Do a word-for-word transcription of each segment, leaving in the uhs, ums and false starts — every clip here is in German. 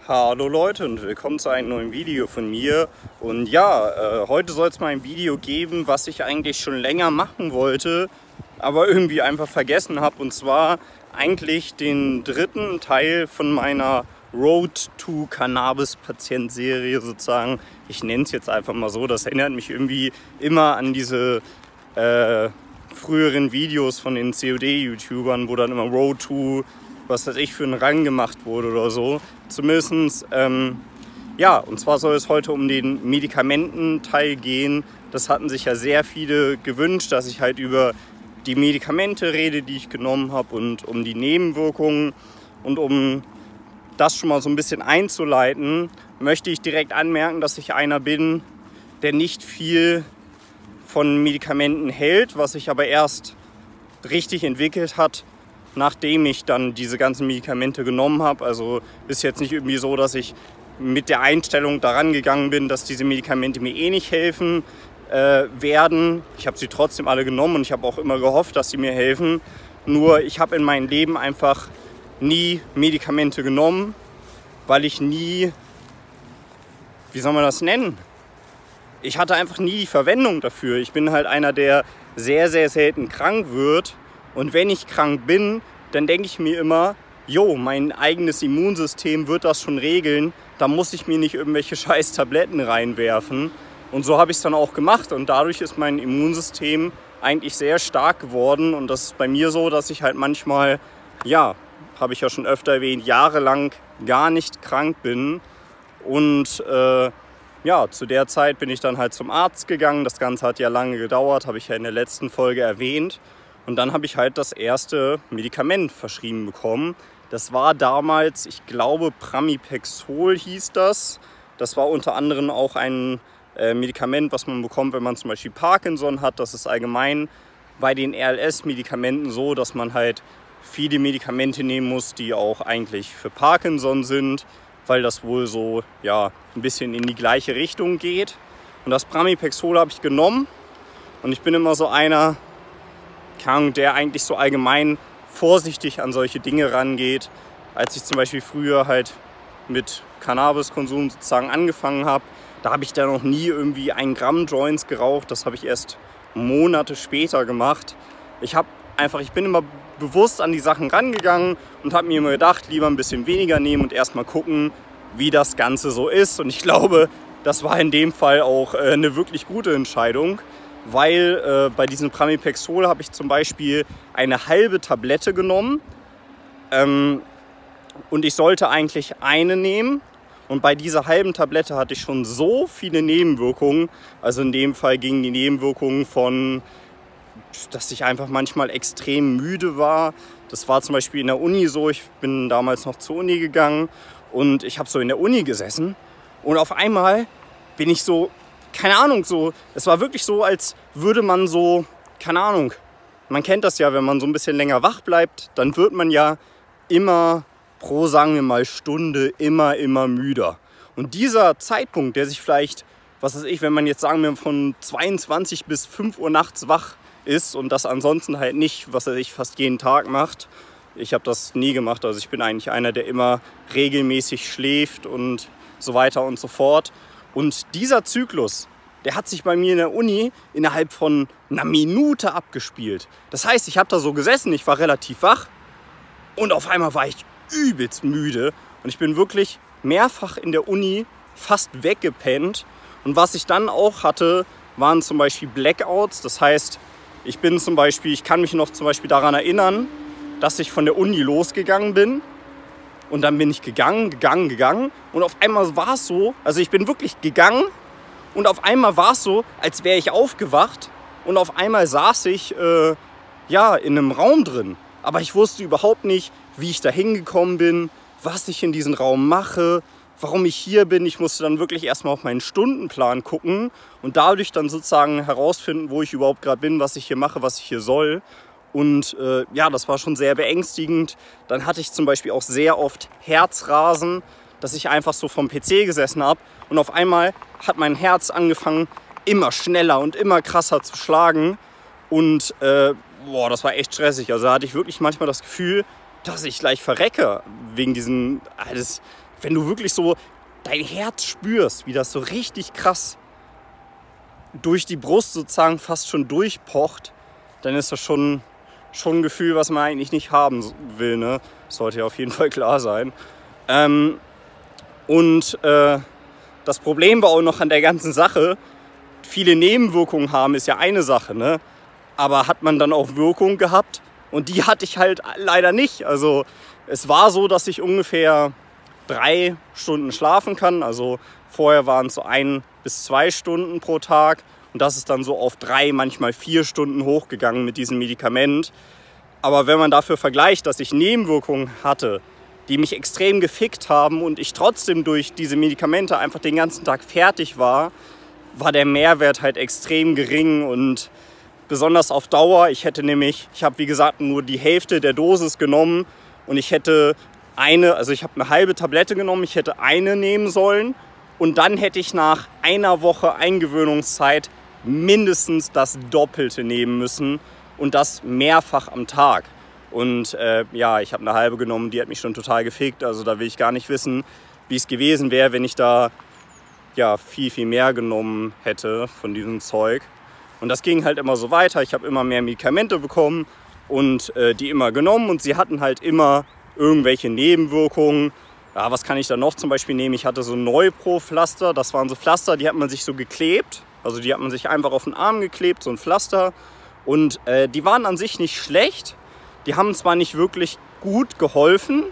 Hallo Leute und willkommen zu einem neuen Video von mir. Und ja, äh, heute soll es mal ein Video geben, was ich eigentlich schon länger machen wollte, aber irgendwie einfach vergessen habe. Und zwar eigentlich den dritten Teil von meiner Road to Cannabis Patient Serie sozusagen. Ich nenne es jetzt einfach mal so. Das erinnert mich irgendwie immer an diese äh, früheren Videos von den C O D-YouTubern, wo dann immer Road to was weiß ich für einen Rang gemacht wurde oder so. Zumindest, ähm, ja, und zwar soll es heute um den Medikamententeil gehen. Das hatten sich ja sehr viele gewünscht, dass ich halt über die Medikamente rede, die ich genommen habe und um die Nebenwirkungen. Und um das schon mal so ein bisschen einzuleiten, möchte ich direkt anmerken, dass ich einer bin, der nicht viel von Medikamenten hält, was sich aber erst richtig entwickelt hat, nachdem ich dann diese ganzen Medikamente genommen habe. Also ist jetzt nicht irgendwie so, dass ich mit der Einstellung daran gegangen bin, dass diese Medikamente mir eh nicht helfen äh, werden. Ich habe sie trotzdem alle genommen und ich habe auch immer gehofft, dass sie mir helfen. Nur ich habe in meinem Leben einfach nie Medikamente genommen, weil ich nie, wie soll man das nennen? Ich hatte einfach nie die Verwendung dafür. Ich bin halt einer, der sehr, sehr selten krank wird. Und wenn ich krank bin, dann denke ich mir immer, jo, mein eigenes Immunsystem wird das schon regeln, da muss ich mir nicht irgendwelche scheiß Tabletten reinwerfen. Und so habe ich es dann auch gemacht und dadurch ist mein Immunsystem eigentlich sehr stark geworden. Und das ist bei mir so, dass ich halt manchmal, ja, habe ich ja schon öfter erwähnt, jahrelang gar nicht krank bin. Und äh, ja, zu der Zeit bin ich dann halt zum Arzt gegangen. Das Ganze hat ja lange gedauert, habe ich ja in der letzten Folge erwähnt. Und dann habe ich halt das erste Medikament verschrieben bekommen. Das war damals, ich glaube, Pramipexol hieß das. Das war unter anderem auch ein äh, Medikament, was man bekommt, wenn man zum Beispiel Parkinson hat. Das ist allgemein bei den R L S-Medikamenten so, dass man halt viele Medikamente nehmen muss, die auch eigentlich für Parkinson sind, weil das wohl so ja, ein bisschen in die gleiche Richtung geht. Und das Pramipexol habe ich genommen und ich bin immer so einer, der eigentlich so allgemein vorsichtig an solche Dinge rangeht. Als ich zum Beispiel früher halt mit Cannabiskonsum sozusagen angefangen habe, da habe ich da noch nie irgendwie ein Gramm Joints geraucht. Das habe ich erst Monate später gemacht. Ich habe einfach, ich bin immer bewusst an die Sachen rangegangen und habe mir immer gedacht, lieber ein bisschen weniger nehmen und erstmal gucken, wie das Ganze so ist. Und ich glaube, das war in dem Fall auch äh, eine wirklich gute Entscheidung. Weil äh, bei diesem Pramipexol habe ich zum Beispiel eine halbe Tablette genommen ähm, und ich sollte eigentlich eine nehmen. Und bei dieser halben Tablette hatte ich schon so viele Nebenwirkungen. Also in dem Fall gingen die Nebenwirkungen von, dass ich einfach manchmal extrem müde war. Das war zum Beispiel in der Uni so. Ich bin damals noch zur Uni gegangen und ich habe so in der Uni gesessen und auf einmal bin ich so... Keine Ahnung, so, es war wirklich so, als würde man so, keine Ahnung, man kennt das ja, wenn man so ein bisschen länger wach bleibt, dann wird man ja immer pro, sagen wir mal, Stunde immer, immer müder. Und dieser Zeitpunkt, der sich vielleicht, was weiß ich, wenn man jetzt sagen wir von zweiundzwanzig bis fünf Uhr nachts wach ist und das ansonsten halt nicht, was weiß ich, fast jeden Tag macht. Ich habe das nie gemacht, also ich bin eigentlich einer, der immer regelmäßig schläft und so weiter und so fort. Und dieser Zyklus, der hat sich bei mir in der Uni innerhalb von einer Minute abgespielt. Das heißt, ich habe da so gesessen, ich war relativ wach und auf einmal war ich übelst müde. Und ich bin wirklich mehrfach in der Uni fast weggepennt. Und was ich dann auch hatte, waren zum Beispiel Blackouts. Das heißt, ich bin zum Beispiel, ich kann mich noch zum Beispiel daran erinnern, dass ich von der Uni losgegangen bin. Und dann bin ich gegangen, gegangen, gegangen und auf einmal war es so, also ich bin wirklich gegangen und auf einmal war es so, als wäre ich aufgewacht und auf einmal saß ich äh, ja, in einem Raum drin. Aber ich wusste überhaupt nicht, wie ich da hingekommen bin, was ich in diesem Raum mache, warum ich hier bin. Ich musste dann wirklich erstmal auf meinen Stundenplan gucken und dadurch dann sozusagen herausfinden, wo ich überhaupt gerade bin, was ich hier mache, was ich hier soll. Und äh, ja, das war schon sehr beängstigend. Dann hatte ich zum Beispiel auch sehr oft Herzrasen, dass ich einfach so vom P C gesessen habe. Und auf einmal hat mein Herz angefangen, immer schneller und immer krasser zu schlagen. Und äh, boah, das war echt stressig. Also da hatte ich wirklich manchmal das Gefühl, dass ich gleich verrecke. Wegen diesen, das wenn du wirklich so dein Herz spürst, wie das so richtig krass durch die Brust sozusagen fast schon durchpocht, dann ist das schon, schon ein Gefühl, was man eigentlich nicht haben will. Ne? Das sollte ja auf jeden Fall klar sein. Ähm, und äh, das Problem war auch noch an der ganzen Sache, viele Nebenwirkungen haben ist ja eine Sache, ne? Aber hat man dann auch Wirkung gehabt? Und die hatte ich halt leider nicht. Also es war so, dass ich ungefähr drei Stunden schlafen kann. Also vorher waren es so ein bis zwei Stunden pro Tag. Und das ist dann so auf drei, manchmal vier Stunden hochgegangen mit diesem Medikament. Aber wenn man dafür vergleicht, dass ich Nebenwirkungen hatte, die mich extrem gefickt haben und ich trotzdem durch diese Medikamente einfach den ganzen Tag fertig war, war der Mehrwert halt extrem gering und besonders auf Dauer. Ich hätte nämlich, ich habe wie gesagt nur die Hälfte der Dosis genommen und ich hätte eine, also ich habe eine halbe Tablette genommen, ich hätte eine nehmen sollen und dann hätte ich nach einer Woche Eingewöhnungszeit mindestens das Doppelte nehmen müssen und das mehrfach am Tag. Und äh, ja, ich habe eine halbe genommen, die hat mich schon total gefickt, also da will ich gar nicht wissen, wie es gewesen wäre, wenn ich da ja, viel, viel mehr genommen hätte von diesem Zeug. Und das ging halt immer so weiter. Ich habe immer mehr Medikamente bekommen und äh, die immer genommen und sie hatten halt immer irgendwelche Nebenwirkungen. Ja, was kann ich da noch zum Beispiel nehmen? Ich hatte so Neupro-Pflaster. Das waren so Pflaster, die hat man sich so geklebt. Also die hat man sich einfach auf den Arm geklebt, so ein Pflaster. Und äh, die waren an sich nicht schlecht. Die haben zwar nicht wirklich gut geholfen.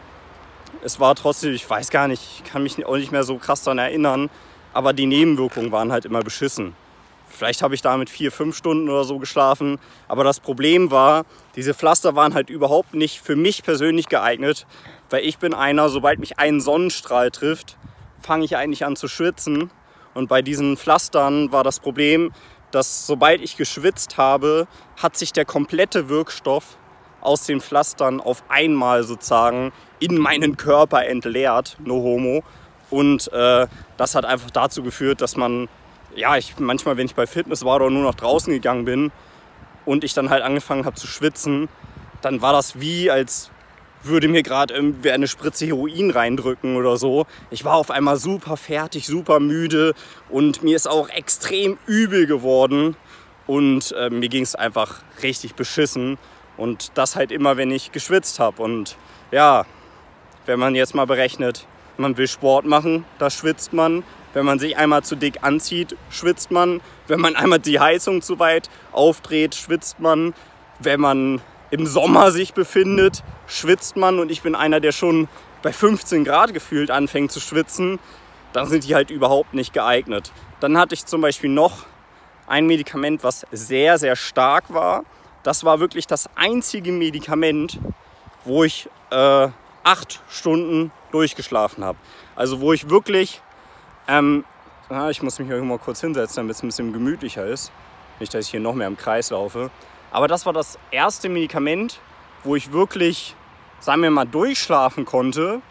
Es war trotzdem, ich weiß gar nicht, ich kann mich auch nicht mehr so krass daran erinnern, aber die Nebenwirkungen waren halt immer beschissen. Vielleicht habe ich damit vier, fünf Stunden oder so geschlafen, aber das Problem war, diese Pflaster waren halt überhaupt nicht für mich persönlich geeignet, weil ich bin einer, sobald mich ein Sonnenstrahl trifft, fange ich eigentlich an zu schwitzen. Und bei diesen Pflastern war das Problem, dass sobald ich geschwitzt habe, hat sich der komplette Wirkstoff aus den Pflastern auf einmal sozusagen in meinen Körper entleert, no homo. Und äh, das hat einfach dazu geführt, dass man, ja, ich manchmal, wenn ich bei Fitness war oder nur noch draußen gegangen bin und ich dann halt angefangen habe zu schwitzen, dann war das wie, als würde mir gerade irgendwie eine Spritze Heroin reindrücken oder so. Ich war auf einmal super fertig, super müde und mir ist auch extrem übel geworden und äh, mir ging es einfach richtig beschissen. Und das halt immer, wenn ich geschwitzt habe. Und ja, wenn man jetzt mal berechnet, man will Sport machen, da schwitzt man. Wenn man sich einmal zu dick anzieht, schwitzt man. Wenn man einmal die Heizung zu weit aufdreht, schwitzt man. Wenn man im Sommer sich befindet, schwitzt man. Und ich bin einer, der schon bei fünfzehn Grad gefühlt anfängt zu schwitzen. Dann sind die halt überhaupt nicht geeignet. Dann hatte ich zum Beispiel noch ein Medikament, was sehr, sehr stark war. Das war wirklich das einzige Medikament, wo ich äh, acht Stunden durchgeschlafen habe. Also wo ich wirklich, ähm, na, ich muss mich hier mal kurz hinsetzen, damit es ein bisschen gemütlicher ist. Nicht, dass ich hier noch mehr im Kreis laufe. Aber das war das erste Medikament, wo ich wirklich, sagen wir mal, durchschlafen konnte.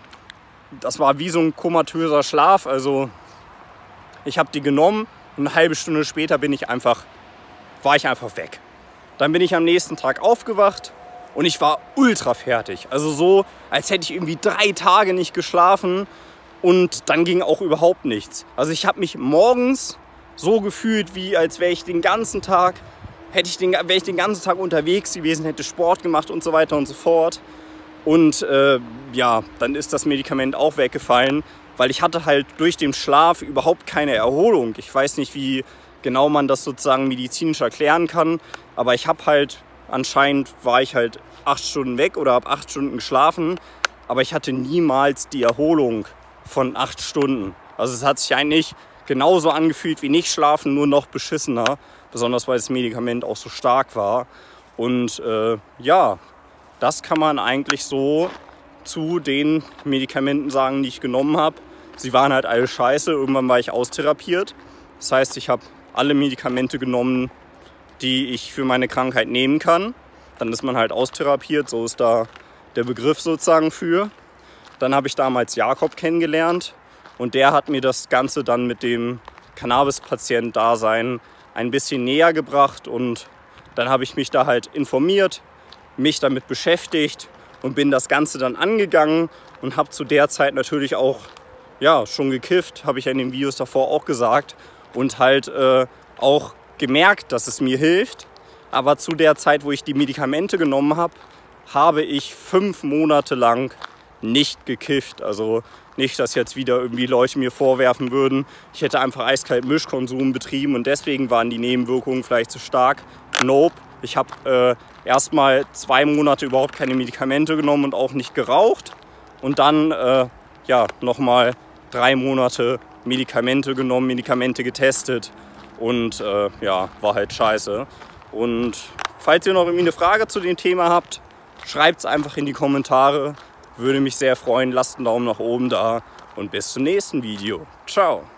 Das war wie so ein komatöser Schlaf. Also ich habe die genommen und eine halbe Stunde später bin ich einfach, war ich einfach weg. Dann bin ich am nächsten Tag aufgewacht und ich war ultra fertig. Also so, als hätte ich irgendwie drei Tage nicht geschlafen und dann ging auch überhaupt nichts. Also ich habe mich morgens so gefühlt, wie als wäre ich den ganzen Tag, hätte ich den, wäre ich den ganzen Tag unterwegs gewesen, hätte Sport gemacht und so weiter und so fort. Und äh, ja, dann ist das Medikament auch weggefallen, weil ich hatte halt durch den Schlaf überhaupt keine Erholung. Ich weiß nicht, wie genau man das sozusagen medizinisch erklären kann, aber ich habe halt, anscheinend war ich halt acht Stunden weg oder habe acht Stunden geschlafen, aber ich hatte niemals die Erholung von acht Stunden. Also es hat sich eigentlich genauso angefühlt wie nicht schlafen, nur noch beschissener, besonders weil das Medikament auch so stark war. Und äh, ja, das kann man eigentlich so zu den Medikamenten sagen, die ich genommen habe. Sie waren halt alle scheiße, irgendwann war ich austherapiert. Das heißt, ich habe alle Medikamente genommen, die ich für meine Krankheit nehmen kann. Dann ist man halt austherapiert, so ist da der Begriff sozusagen für. Dann habe ich damals Jakob kennengelernt und der hat mir das Ganze dann mit dem Cannabis-Patient-Dasein ein bisschen näher gebracht und dann habe ich mich da halt informiert, mich damit beschäftigt und bin das Ganze dann angegangen und habe zu der Zeit natürlich auch ja, schon gekifft, habe ich ja in den Videos davor auch gesagt, und halt äh, auch gemerkt, dass es mir hilft. Aber zu der Zeit, wo ich die Medikamente genommen habe, habe ich fünf Monate lang nicht gekifft. Also nicht, dass jetzt wieder irgendwie Leute mir vorwerfen würden, ich hätte einfach eiskalt Mischkonsum betrieben und deswegen waren die Nebenwirkungen vielleicht zu stark. Nope. Ich habe äh, erstmal zwei Monate überhaupt keine Medikamente genommen und auch nicht geraucht. Und dann äh, ja, nochmal drei Monate Medikamente genommen, Medikamente getestet und äh, ja, war halt scheiße. Und falls ihr noch irgendwie eine Frage zu dem Thema habt, schreibt es einfach in die Kommentare. Würde mich sehr freuen. Lasst einen Daumen nach oben da und bis zum nächsten Video. Ciao.